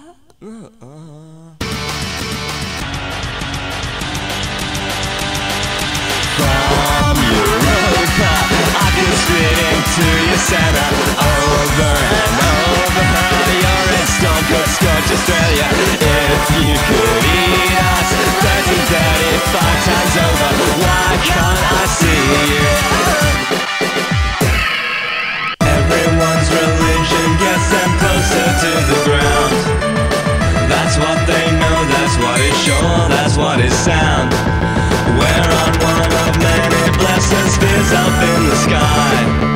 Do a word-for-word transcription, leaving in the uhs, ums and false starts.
From Europa, I've been speeding to your center, over and over. You're in Stone Cold Scorch, Australia. If you could eat us thirty, thirty-five times over, why can't I see you? Everyone's religion gets them closer to the ground. That's what they know, that's what is sure, that's what is sound. We're on one of many blessed spheres up in the sky.